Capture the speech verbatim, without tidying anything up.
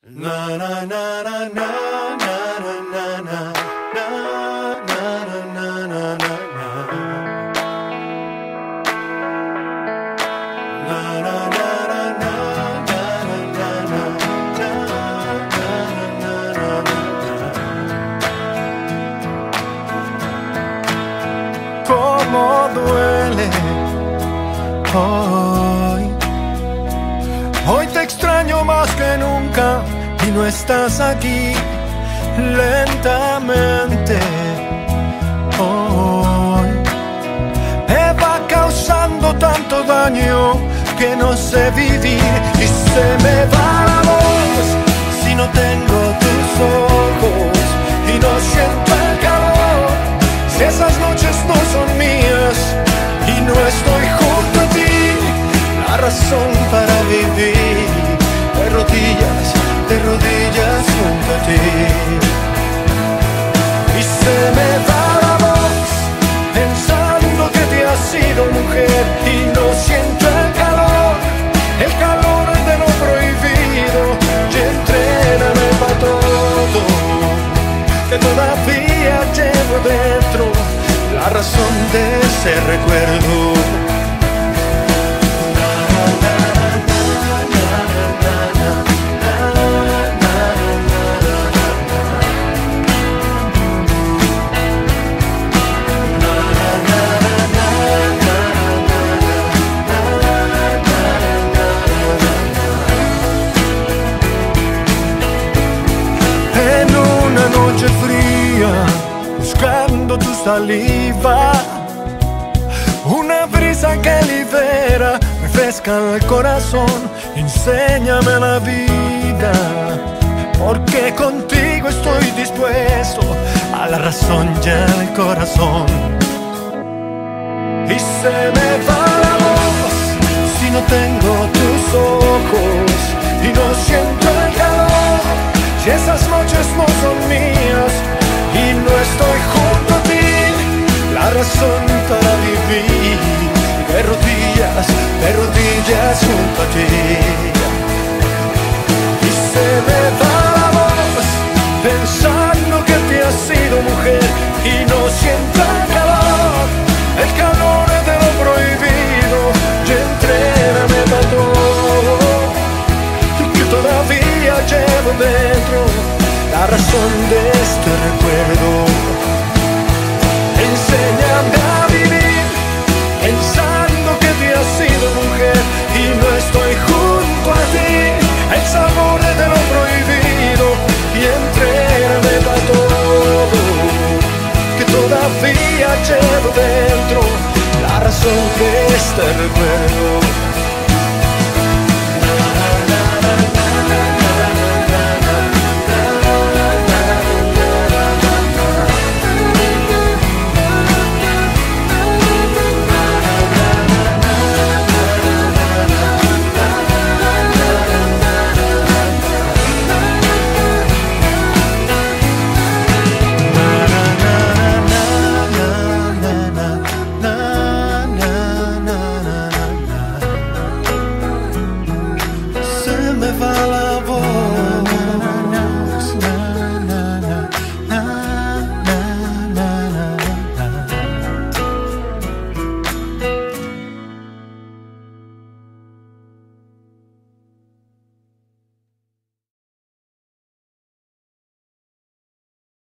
Na na na na na na na na na na na na na na. Cómo duele hoy. Hoy te extraño más que nunca y no estás aquí. Lentamente hoy me va causando tanto daño que no sé vivir y se me va la voz si no tengo tus ojos y no siento el calor. Si esas noches no son mías y no estoy junto a ti, la razón para vivir de rodillas, de rodillas junto a ti. Y se me va la voz pensando que te has sido mujer y no siento el calor, el calor de lo prohibido. Y entréname para todo, que todavía llevo dentro la razón de ese recuerdo. En una noche fría, buscando tu saliva, una brisa que libera, refresca el corazón, enséñame la vida, porque contigo estoy dispuesto a la razón y al corazón. Y se me va la voz si no tengo tus ojos y no siento el calor. Si esas noches no son mías y no estoy junto a ti, la razón para vivir de rodillas, de rodillas junto a ti. Y se me va la voz pensando que te has sido mujer y no siento el calor, el calor de lo prohibido. Y entréname para todo, que todavía llevo dentro la razón de este recuerdo. Enséñame a vivir pensando que te has sido mujer y no estoy junto a ti, el sabor de lo prohibido. Y entrégame para todo, que todavía llevo dentro la razón de este recuerdo.